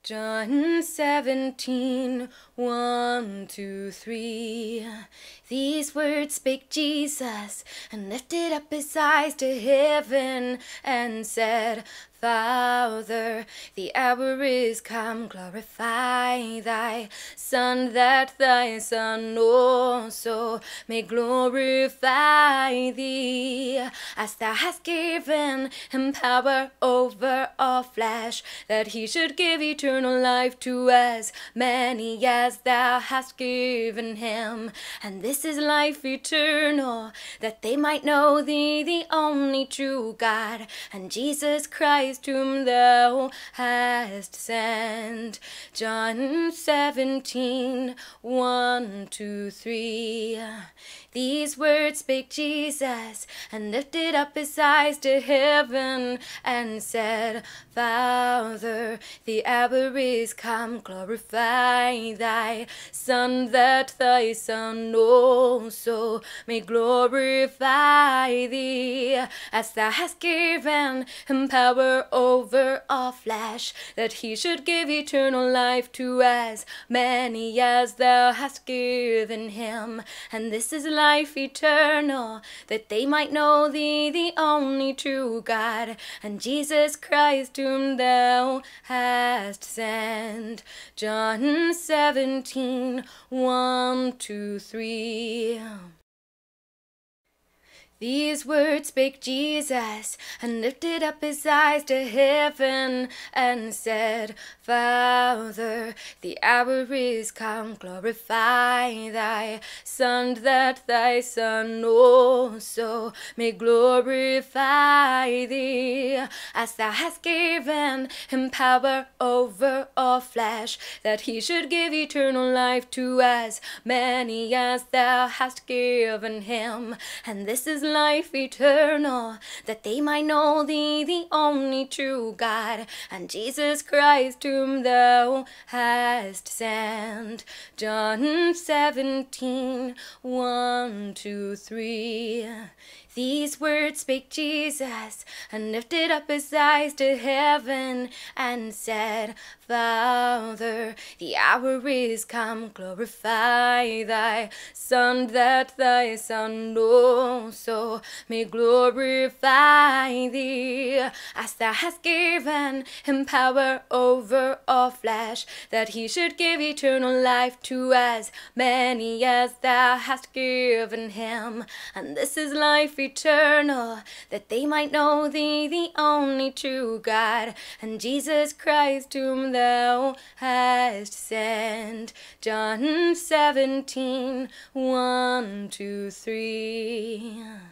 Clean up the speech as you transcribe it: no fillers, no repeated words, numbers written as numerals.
John 17, 1, 2, 3. These words spake Jesus, and lifted up his eyes to heaven, and said, Father, the hour is come, glorify thy Son, that thy Son also may glorify thee, as thou hast given him power over all flesh, that he should give eternal life to as many as thou hast given him. And this is life eternal, that they might know thee, the only true God, and Jesus Christ, whom thou hast sent. John 17, 1, 2, 3. These words spake Jesus, and lifted up his eyes to heaven, and said, Father, the hour is come, glorify thy Son, that thy Son also may glorify thee, as thou hast given him power over all flesh, that he should give eternal life to as many as thou hast given him. And this is life eternal, that they might know thee, the only true God, and Jesus Christ, whom thou hast sent. John 17, 1, 2, 3. These words spake Jesus, and lifted up his eyes to heaven, and said, Father, the hour is come, glorify thy Son, that thy Son also may glorify thee, as thou hast given him power over all flesh, that he should give eternal life to as many as thou hast given him. And this is life eternal, that they might know thee, the only true God, and Jesus Christ, whom thou hast sent. John 17, 1, 2, 3. These words spake Jesus, and lifted up his eyes to heaven, and said, Father, the hour is come, glorify thy Son, that thy Son also may glorify thee, as thou hast given him power over all flesh, that he should give eternal life to as many as thou hast given him. And this is life eternal, that they might know thee, the only true God, and Jesus Christ, whom thou hast sent. John 17, 1, 2, 3.